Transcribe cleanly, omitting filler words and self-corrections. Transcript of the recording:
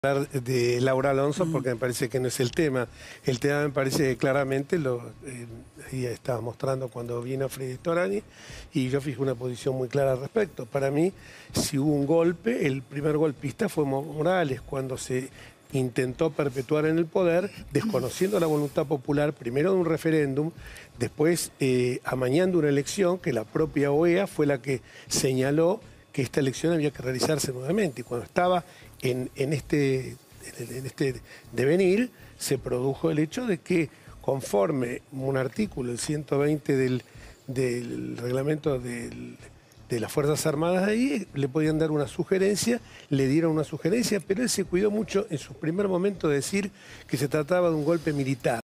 Hablar de Laura Alonso porque me parece que no es el tema. El tema me parece que claramente ella estaba mostrando cuando vino Freddy Storani y yo fijé una posición muy clara al respecto. Para mí, si hubo un golpe, el primer golpista fue Morales cuando se intentó perpetuar en el poder, desconociendo la voluntad popular, primero de un referéndum, después amañando una elección que la propia OEA fue la que señaló que esta elección había que realizarse nuevamente. Y cuando estaba en este devenir, se produjo el hecho de que, conforme un artículo, el 120 del reglamento de las Fuerzas Armadas de ahí, le podían dar una sugerencia, le dieron una sugerencia, pero él se cuidó mucho en su primer momento de decir que se trataba de un golpe militar.